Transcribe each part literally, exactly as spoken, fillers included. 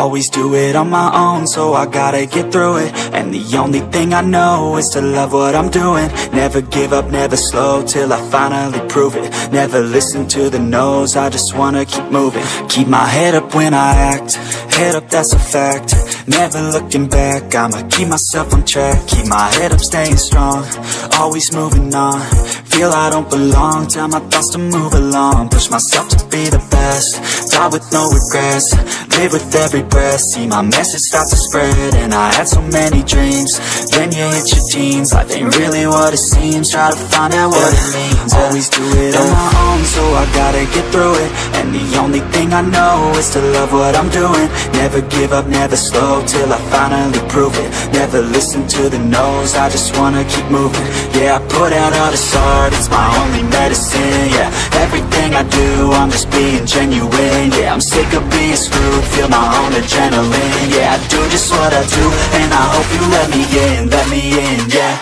always do it on my own, so I gotta get through it. And the only thing I know is to love what I'm doing. Never give up, never slow, till I finally prove it. Never listen to the no's, I just wanna keep moving. Keep my head up when I act, head up, that's a fact. Never looking back, I'ma keep myself on track. Keep my head up, staying strong, always moving on. Feel I don't belong, tell my thoughts to move along. Push myself to be the best, die with no regrets. Live with every breath, see my message start to spread. And I had so many dreams, then you hit your teens. Life ain't really what it seems, try to find out what it means. Always do it on my own, so I gotta get through it. And the only thing I know is to love what I'm doing. Never give up, never slow, till I finally prove it. Never listen to the no's, I just wanna keep moving. Yeah, I put out all this art, it's my only medicine. Yeah, everything I do, I'm just being genuine. Yeah, I'm sick of being screwed, feel my own adrenaline. Yeah, I do just what I do, and I hope you let me in, let me in, yeah.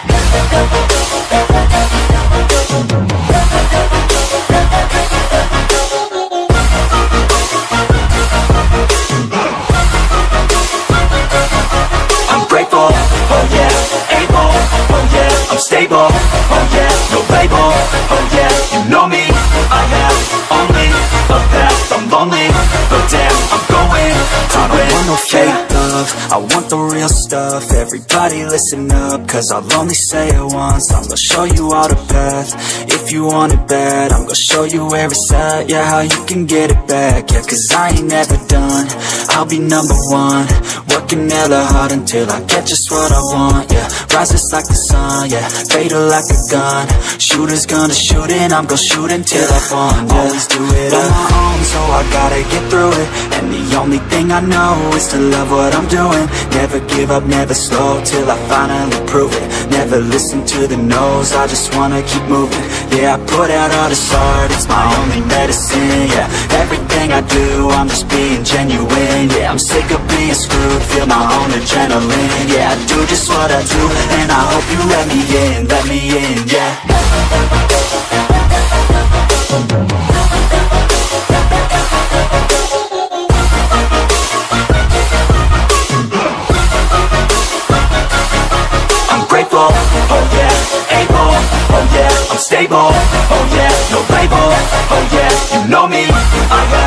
I'm grateful, oh yeah, able, oh yeah, I'm stable, oh yeah, no label, oh yeah, you know me, I have only a path, I'm lonely, but damn, I'm going to I don't win. Want no fake love, I want the real stuff. Everybody listen up, cause I'll only say it once. I'm gonna show you all the path, if you want it bad. I'm gonna show you where it's at, yeah, how you can get it back. Yeah, cause I ain't never done, I'll be number one. Working hella hard until I get just what I want, yeah. Rises like the sun, yeah, fatal like a gun. Shooters gonna shoot and I'm gonna shoot until I won, yeah. Always do it on my own, so I gotta get through it. And the only thing I know is to love what I'm doing. Never give up, never slow, till I finally prove it. Never listen to the no's, I just wanna keep moving. Yeah, I put out all this art, it's my only medicine. Yeah, everything I do, I'm just being genuine. Yeah, I'm sick of being screwed, feel my own adrenaline. Yeah, I do just what I do, and I hope you let me in, let me in, yeah. I'm grateful, oh yeah, able, oh yeah, I'm stable, oh yeah, no label, oh yeah, you know me, I got